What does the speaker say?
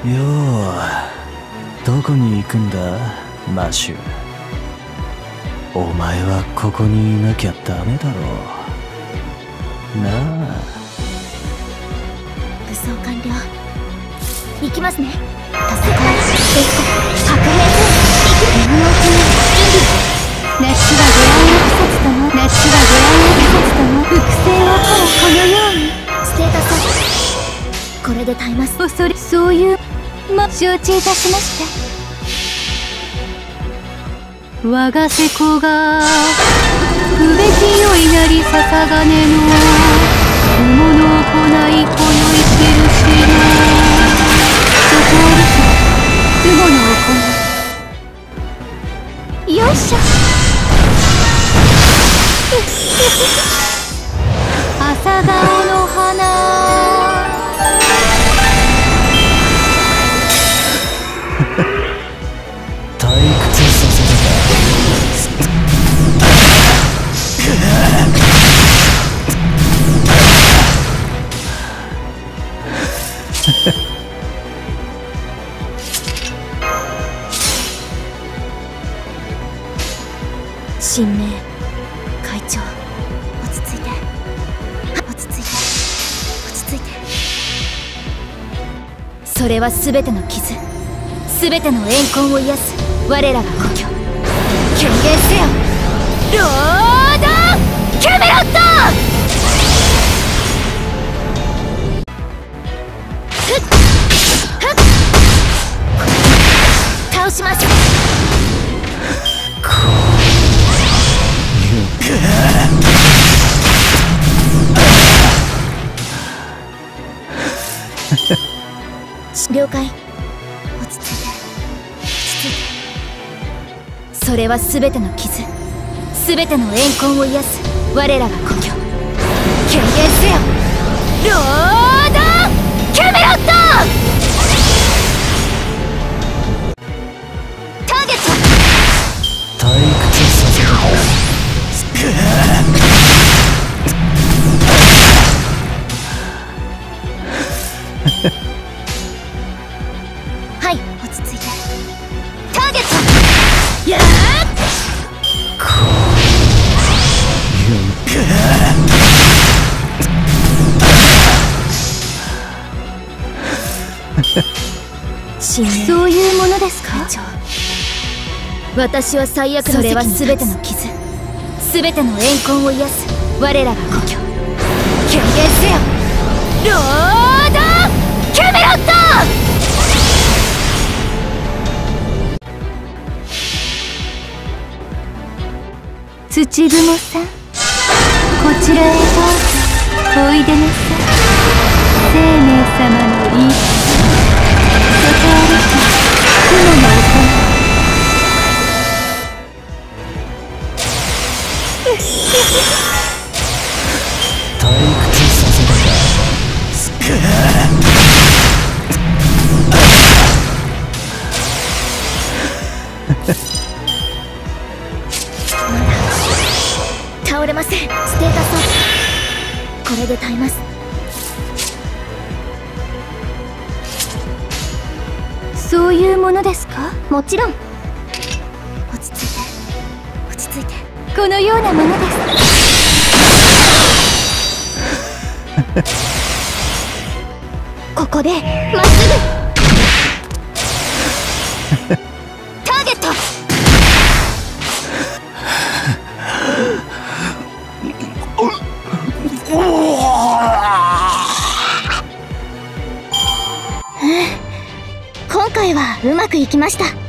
よう、どこに行くんだマシュ。お前はここにいなきゃダメだろうなあ。 武装完了。行きますね。戦い、テスト、白兵戦、今のうちに準備。夏は出会いの季節とも、夏は出会いの季節とも、複製をこのように。ステータス、これで耐えます。恐れ、そういう、承知いたしました。我が瀬古が不べきよいなりささがねの雲の行いこよいけるしなそこおるさ雲の行いよいしょ朝顔の花退屈させたか。 神明会長、落ち着いて落ち着いて落ち着いて。それは全ての傷、全ての怨恨を癒す我らが故郷。権限せよロード・キャメロット。倒します。了解。落ち着いて落ち着いて。それは全ての傷、全ての怨恨を癒す我らが故郷。権限せよロード・キャメロット。ターゲット。 退屈させたか。 はい、落ち着いて。ターゲット。やーそういうものですか。私は最悪の。それは全ての傷、全ての怨恨を癒す我らが故郷。権限せよロード・キャメロット。土雲さん、こちらへどうぞおいでなさい。生命様のいいそこあるか雲の音。 退屈させたか。 まだ倒れません。ステータスこれで耐えます。そういうものですか。もちろん。落ち着いて落ち着いて。このようなものです。ここでまっすぐターゲット。今回はうまくいきました。